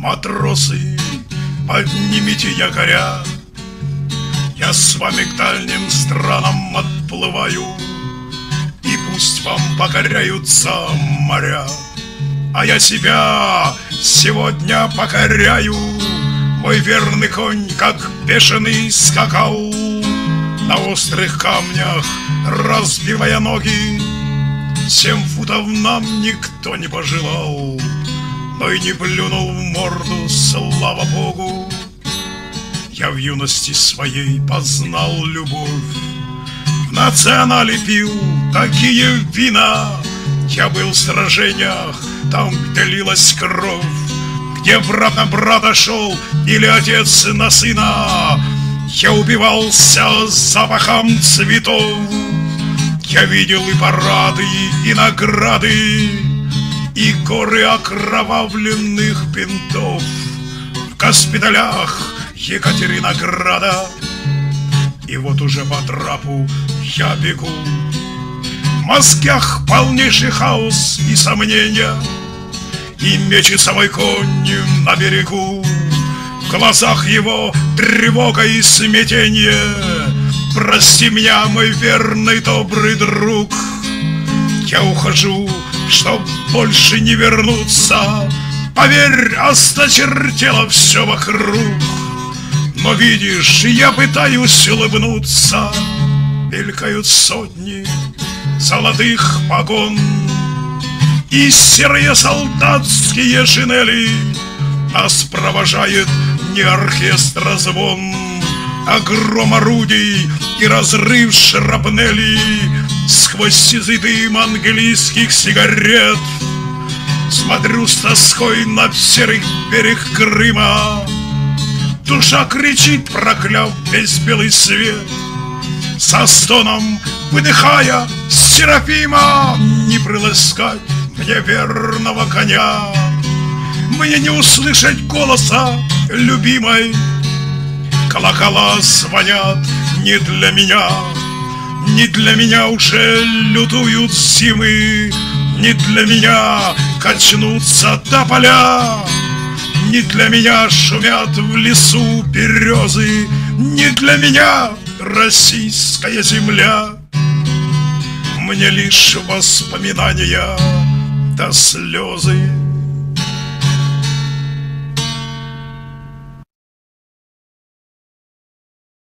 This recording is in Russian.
Матросы, поднимите якоря, я с вами к дальним странам отплываю, и пусть вам покоряются моря, а я себя сегодня покоряю. Мой верный конь, как бешеный, скакал на острых камнях, разбивая ноги. 7 футов нам никто не пожелал, но и не плюнул в морду, слава Богу. Я в юности своей познал любовь, в национале пил такие вина. Я был в сражениях, там, где лилась кровь, где брат на брата шел или отец на сына. Я убивался запахом цветов, я видел и парады, и награды, и горы окровавленных бинтов. В госпиталях Екатеринограда, и вот уже по трапу я бегу. В мозгах полнейший хаос и сомнения, и мечется мой конь на берегу. В глазах его тревога и смятение. Прости меня, мой верный добрый друг, я ухожу, чтоб больше не вернуться. Поверь, осточертело все вокруг, но видишь, я пытаюсь улыбнуться. Мелькают сотни золотых погон и серые солдатские шинели. Нас провожает не оркестр, а звон, а гром орудий и разрыв шрапнели. Сквозь сизый дым английских сигарет смотрю с тоской на серый берег Крыма. Душа кричит, прокляв весь белый свет, со стоном выдыхая Серафима. Не приласкать мне верного коня, мне не услышать голоса любимой. Колокола звонят не для меня, не для меня уже лютуют зимы, не для меня качнутся тополя, не для меня шумят в лесу березы, не для меня российская земля. Мне лишь воспоминания да слезы.